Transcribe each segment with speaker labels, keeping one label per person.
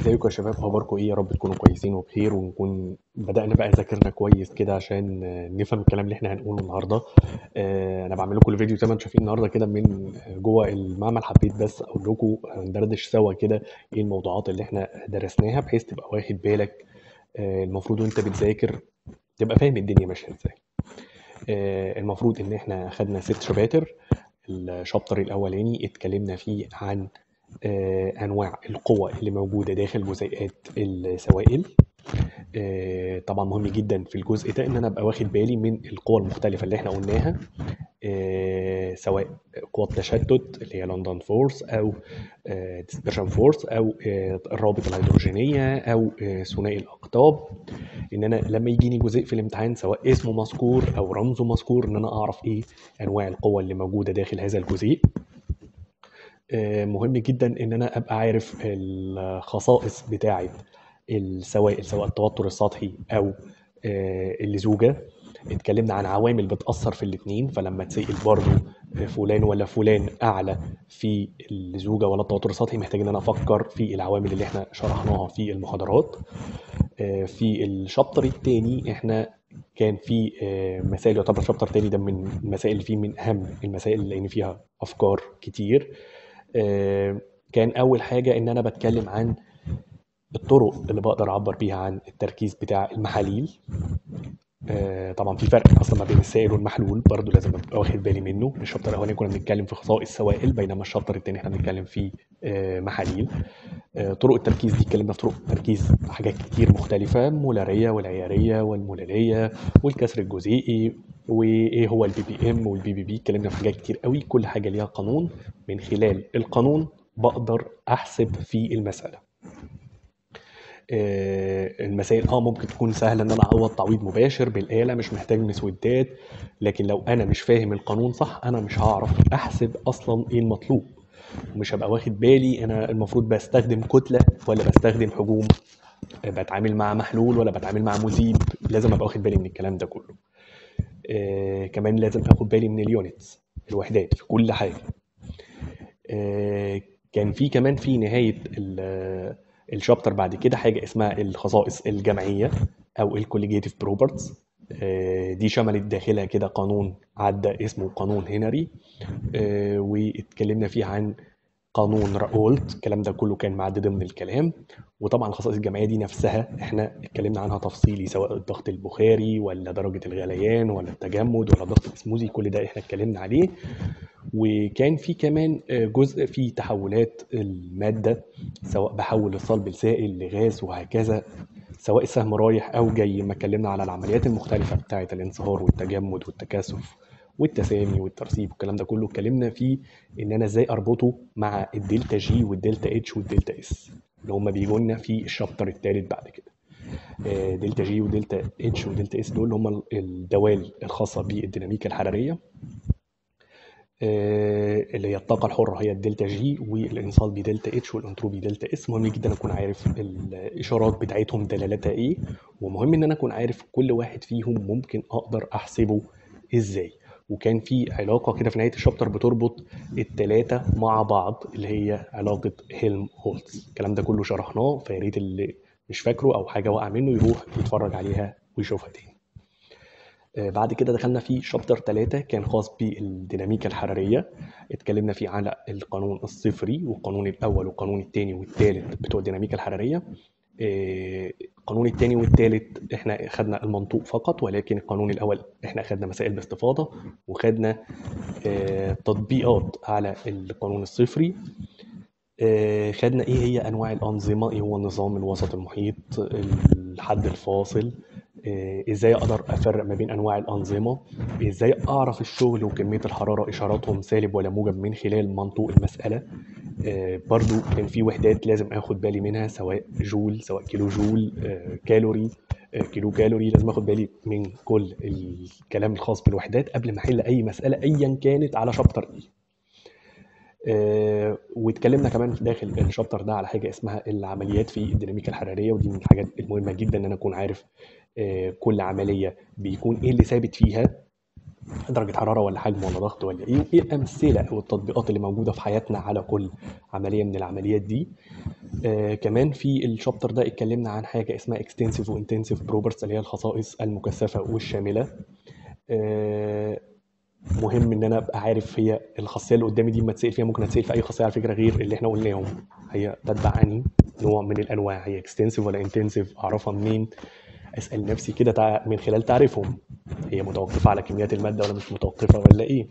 Speaker 1: ازيكم يا شباب؟ اخباركم ايه؟ يا رب تكونوا كويسين وبخير ونكون بدأنا بقى ذاكرنا كويس كده عشان نفهم الكلام اللي احنا هنقوله النهارده. انا بعمل لكم الفيديو زي ما انتم شايفين النهارده كده من جوه المعمل. حبيت بس اقول لكم ندردش سوا كده ايه الموضوعات اللي احنا درسناها بحيث تبقى واخد بالك. المفروض وانت بتذاكر تبقى فاهم الدنيا ماشيه ازاي. المفروض ان احنا خدنا 6 شباتر. الشابتر الاولاني اتكلمنا فيه عن انواع القوى اللي موجوده داخل جزيئات السوائل. طبعا مهم جدا في الجزء ده ان انا ابقى واخد بالي من القوى المختلفه اللي احنا قلناها. سواء قوى التشتت اللي هي لندن فورس او ديسبرشن فورس او الروابط الهيدروجينيه او ثنائي الاقطاب. ان انا لما يجيني جزيء في الامتحان سواء اسمه مذكور او رمزه مذكور ان انا اعرف ايه انواع القوى اللي موجوده داخل هذا الجزيء. مهم جدا ان انا ابقى عارف الخصائص بتاعه السوائل سواء التوتر السطحي او اللزوجه. اتكلمنا عن عوامل بتأثر في الاتنين، فلما تسأل برضو فلان ولا فلان اعلى في اللزوجه ولا التوتر السطحي محتاج ان انا افكر في العوامل اللي احنا شرحناها في المحاضرات. في الشابتر الثاني احنا كان في مسائل، يعتبر الشابتر الثاني ده من المسائل اللي فيه من اهم المسائل لان فيها افكار كتير. آه، كان اول حاجه ان انا بتكلم عن الطرق اللي بقدر اعبر بيها عن التركيز بتاع المحاليل. طبعا في فرق اصلا ما بين السائل والمحلول، برضو لازم ابقى واخد بالي منه. الشابتر الاولاني كنا بنتكلم في خصائص السوائل بينما الشابتر الثاني احنا بنتكلم في محاليل. طرق التركيز دي اتكلمنا في طرق تركيز حاجات كتير مختلفة، مولارية والعيارية والمولارية والكسر الجزيئي وايه هو البي بي ام والبي بي بي. اتكلمنا في حاجات كتير قوي، كل حاجة ليها قانون. من خلال القانون بقدر احسب في المسألة. المسائل ممكن تكون سهلة ان انا اعوض تعويض مباشر بالآلة، مش محتاج مسودات. لكن لو انا مش فاهم القانون صح انا مش هعرف احسب اصلا ايه المطلوب، ومش هبقى واخد بالي انا المفروض بستخدم كتلة ولا بستخدم حجوم، بتعامل مع محلول ولا بتعامل مع مذيب. لازم ابقى واخد بالي من الكلام ده كله. كمان لازم اخد بالي من اليونتس، الوحدات في كل حاجة. آه كان في كمان في نهاية الشابتر بعد كده حاجة اسمها الخصائص الجمعية أو الكوليجيتيف بروبرتس. دي شملت داخلها كده قانون عدى اسمه قانون هنري. واتكلمنا فيه عن قانون راولت. الكلام ده كله كان معد ضمن الكلام. وطبعا الخصائص الجمعيه دي نفسها احنا اتكلمنا عنها تفصيلي، سواء الضغط البخاري ولا درجه الغليان ولا التجمد ولا ضغط الاسموزي، كل ده احنا اتكلمنا عليه. وكان في كمان جزء في تحولات الماده، سواء بحول الصلب لسائل لغاز وهكذا، سواء السهم رايح او جاي. ما اتكلمنا على العمليات المختلفه بتاعه الانصهار والتجمد والتكاثف والتسامي والترسيب والكلام ده كله اتكلمنا فيه. ان انا ازاي اربطه مع الدلتا جي والدلتا اتش والدلتا اس اللي هم بيجوا لنا في الشابتر الثالث بعد كده. دلتا جي ودلتا اتش ودلتا اس دول هم الدوال الخاصه بالديناميكا الحراريه. اللي هي الطاقه الحره هي الدلتا جي، والانصال بدلتا اتش والانتروبي دلتا اس. مهم جدا اكون عارف الاشارات بتاعتهم دلالتها ايه، ومهم ان انا اكون عارف كل واحد فيهم ممكن اقدر احسبه ازاي. وكان في علاقه كده في نهايه الشابتر بتربط الثلاثه مع بعض اللي هي علاقه هيلم هولتز. الكلام ده كله شرحناه، فيا ريت اللي مش فاكره او حاجه وقع منه يروح يتفرج عليها ويشوفها تاني. بعد كده دخلنا في شابتر 3 كان خاص بالديناميكا الحرارية. اتكلمنا فيه على القانون الصفري والقانون الأول والقانون الثاني والثالث بتوع الديناميكا الحرارية. القانون الثاني والثالث احنا خدنا المنطوق فقط، ولكن القانون الأول احنا خدنا مسائل باستفاضة وخدنا تطبيقات على القانون الصفري. خدنا ايه هي انواع الانظمه، ايه هو نظام الوسط المحيط، الحد الفاصل، ازاي اقدر افرق ما بين انواع الانظمه، ازاي اعرف الشغل وكميه الحراره اشاراتهم سالب ولا موجب من خلال منطوق المساله. برضو كان في وحدات لازم اخد بالي منها، سواء جول سواء كيلو جول، كالوري، كيلو كالوري. لازم اخد بالي من كل الكلام الخاص بالوحدات قبل ما احل اي مساله ايا كانت على شابتر ايه. واتكلمنا كمان في داخل الشابتر ده على حاجه اسمها العمليات في الديناميكا الحراريه، ودي من الحاجات المهمه جدا ان انا اكون عارف كل عمليه بيكون ايه اللي ثابت فيها درجة حرارة ولا حجم ولا ضغط ولا ايه، وايه الامثلة او التطبيقات اللي موجودة في حياتنا على كل عملية من العمليات دي. كمان في الشابتر ده اتكلمنا عن حاجة اسمها extensive و intensive properties اللي هي الخصائص المكثفة والشاملة. آه مهم ان انا ابقى عارف هي الخاصيه اللي قدامي دي ما تسال فيها، ممكن اتسال في اي خاصيه على فكره غير اللي احنا قلناهم. هي تتبع انهي نوع من الانواع، هي اكستنسيف ولا انتنسيف، اعرفها منين؟ اسال نفسي كده من خلال تعريفهم، هي متوقفه على كميات الماده ولا مش متوقفه ولا ايه.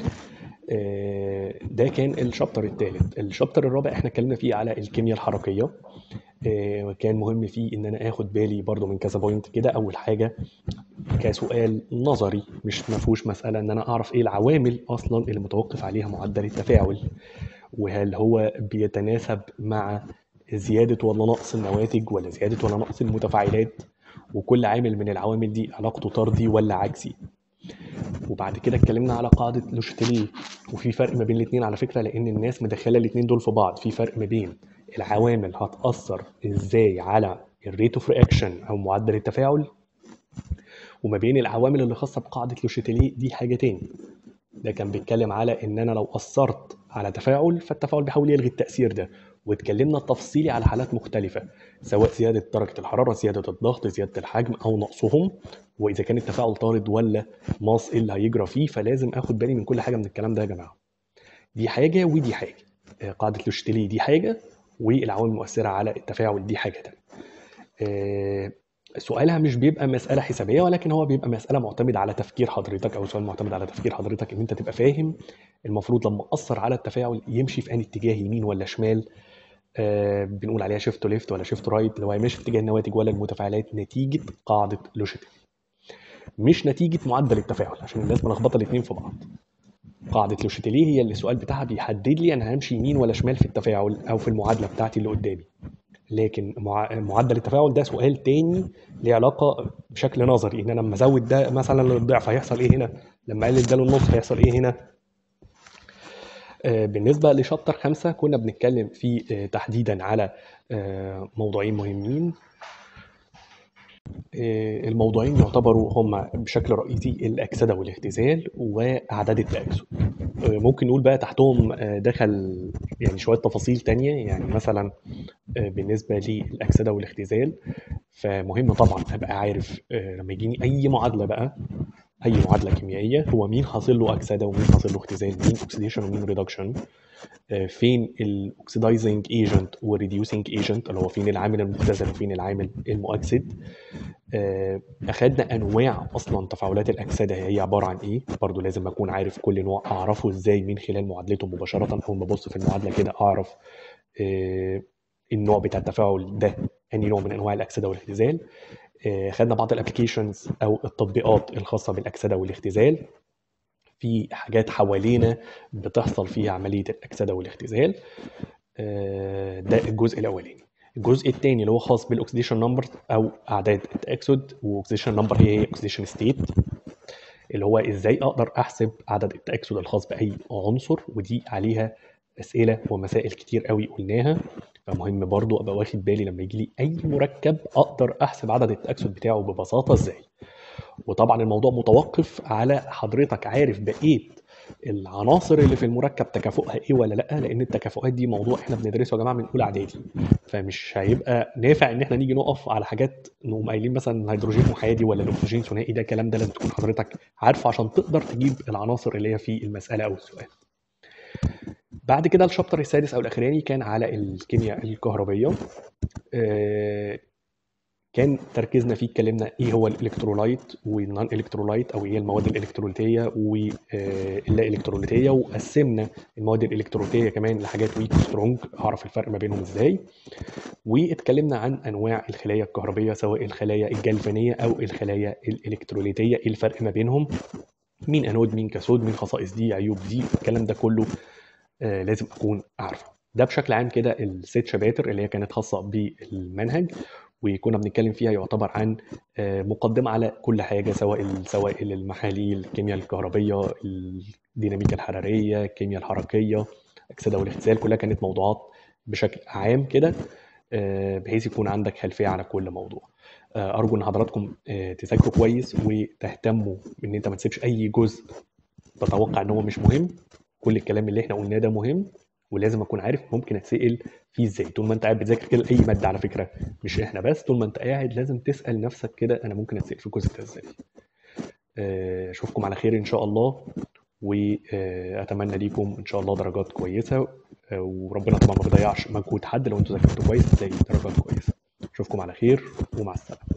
Speaker 1: ده كان الشابتر الثالث. الشابتر الرابع احنا اتكلمنا فيه على الكيمياء الحركيه. وكان مهم فيه ان انا اخد بالي برضو من كذا بوينت كده. اول حاجه كسؤال نظري، مش مفهوش مسألة ان انا اعرف ايه العوامل اصلا اللي متوقف عليها معدل التفاعل، وهل هو بيتناسب مع زيادة ولا نقص النواتج ولا زيادة ولا نقص المتفاعلات، وكل عامل من العوامل دي علاقته طردي ولا عكسي. وبعد كده اتكلمنا على قاعدة لوشتليه، وفي فرق ما بين الاتنين على فكرة، لان الناس مدخلة الاتنين دول في بعض. في فرق ما بين العوامل هتأثر ازاي على الريت اوف رياكشن او معدل التفاعل، وما بين العوامل اللي خاصه بقاعده لوشيتيليه دي حاجه تاني. ده كان بيتكلم على ان انا لو اثرت على تفاعل فالتفاعل بيحاول يلغي التاثير ده. واتكلمنا تفصيلي على حالات مختلفه، سواء زياده درجه الحراره، زياده الضغط، زياده الحجم، او نقصهم، واذا كان التفاعل طارد ولا ماس ايه اللي هيجرى فيه. فلازم اخد بالي من كل حاجه من الكلام ده يا جماعه. دي حاجه ودي حاجه. قاعده لوشيتيليه دي حاجه، والعوامل المؤثره على التفاعل دي حاجه تانيه. آه، سؤالها مش بيبقى مسألة حسابية، ولكن هو بيبقى مسألة معتمدة على تفكير حضرتك، أو سؤال معتمد على تفكير حضرتك إن أنت تبقى فاهم المفروض لما أثر على التفاعل يمشي في أي اتجاه، يمين ولا شمال. بنقول عليها شيفت ليفت ولا شيفت رايت، اللي هو يمشي في اتجاه النواتج ولا المتفاعلات نتيجة قاعدة لوشيتل، مش نتيجة معدل التفاعل، عشان الناس ملخبطة الاتنين في بعض. قاعدة لوشيتيليه هي اللي السؤال بتاعها بيحدد لي أنا همشي يمين ولا شمال في التفاعل أو في المعادلة بتاعتي اللي قدامي. لكن معدل التفاعل ده سؤال تاني، ليه علاقة بشكل نظري، ان انا لما ازود ده مثلا للضعف هيحصل ايه هنا، لما اقلل ده للنص هيحصل ايه هنا. بالنسبة لشابتر 5 كنا بنتكلم فيه تحديدا على موضوعين مهمين. الموضوعين يعتبروا هما بشكل رئيسي الأكسدة والاختزال وأعداد التأكسد. ممكن نقول بقى تحتهم دخل يعني شوية تفاصيل تانية، يعني مثلا بالنسبة للأكسدة والاختزال، فمهم طبعا أبقى عارف لما يجيني أي معادلة بقى، أي معادلة كيميائية، هو مين حاصل له أكسدة ومين حاصل له اختزال، مين أكسيديشن ومين ريدكشن، فين الأكسيدايزنج ايجنت والريديوسنج ايجنت، اللي هو فين العامل المختزل وفين العامل المؤكسد. أخدنا أنواع أصلا تفاعلات الأكسدة هي عبارة عن إيه، برضو لازم أكون عارف كل نوع، أعرفه إزاي من خلال معادلته مباشرة، أول ما أبص في المعادلة كده أعرف النوع بتاع التفاعل ده أنهي نوع من أنواع الأكسدة والاختزال. خدنا بعض الابلكيشنز أو التطبيقات الخاصة بالأكسدة والاختزال في حاجات حوالينا بتحصل فيها عملية الأكسدة والاختزال. ده الجزء الأولاني. الجزء الثاني اللي هو خاص بالاكسيديشن نمبر او اعداد التاكسد، واكسيديشن نمبر هي اكسيديشن ستيت، اللي هو ازاي اقدر احسب عدد التاكسد الخاص باي عنصر، ودي عليها اسئله ومسائل كتير قوي قلناها. فمهم برضو ابقى واخد بالي لما يجي لي اي مركب اقدر احسب عدد التاكسد بتاعه ببساطه ازاي. وطبعا الموضوع متوقف على حضرتك عارف بقيه العناصر اللي في المركب تكافؤها ايه ولا لا، لان التكافؤات دي موضوع احنا بندرسه يا جماعه من اولى اعدادي، فمش هيبقى نافع ان احنا نيجي نقف على حاجات نقوم قايلين مثلا الهيدروجين احادي ولا الاكسجين ثنائي. ده الكلام ده لازم تكون حضرتك عارفه عشان تقدر تجيب العناصر اللي هي في المساله او السؤال. بعد كده الشابتر السادس او الاخراني كان على الكيمياء الكهربيه. كان تركيزنا فيه اتكلمنا ايه هو الالكترولايت والنون الكترولايت، او ايه المواد الالكتروليتيه واللا الكتروليتيه، وقسمنا المواد الالكتروليتيه كمان لحاجات ويك وسترونج، اعرف الفرق ما بينهم ازاي. واتكلمنا عن انواع الخلايا الكهربيه، سواء الخلايا الجلفانيه او الخلايا الالكتروليتيه، ايه الفرق ما بينهم، مين انود مين كاثود، مين خصائص دي عيوب دي، الكلام ده كله لازم اكون عارفه. ده بشكل عام كده الست شباتر اللي هي كانت خاصه بالمنهج، وكنا بنتكلم فيها يعتبر عن مقدمه على كل حاجه، سواء السوائل، المحاليل، الكيمياء الكهربيه، الديناميكا الحراريه، الكيمياء الحركيه، الاكسده والاختزال، كلها كانت موضوعات بشكل عام كده. بحيث يكون عندك خلفيه على كل موضوع. ارجو ان حضراتكم تذاكروا كويس وتهتموا ان انت ما تسيبش اي جزء تتوقع ان هو مش مهم. كل الكلام اللي احنا قلناه ده مهم، ولازم اكون عارف ممكن اتسال فيه ازاي. طول ما انت قاعد بتذاكر كده اي ماده على فكره، مش احنا بس، طول ما انت قاعد لازم تسال نفسك كده انا ممكن اتسال في الجزء ده ازاي. اشوفكم على خير ان شاء الله، واتمنى ليكم ان شاء الله درجات كويسه. وربنا طبعا ما بيضيعش مجهود حد، لو انتوا ذاكرتوا كويس هتلاقي درجات كويسه. اشوفكم على خير ومع السلامه.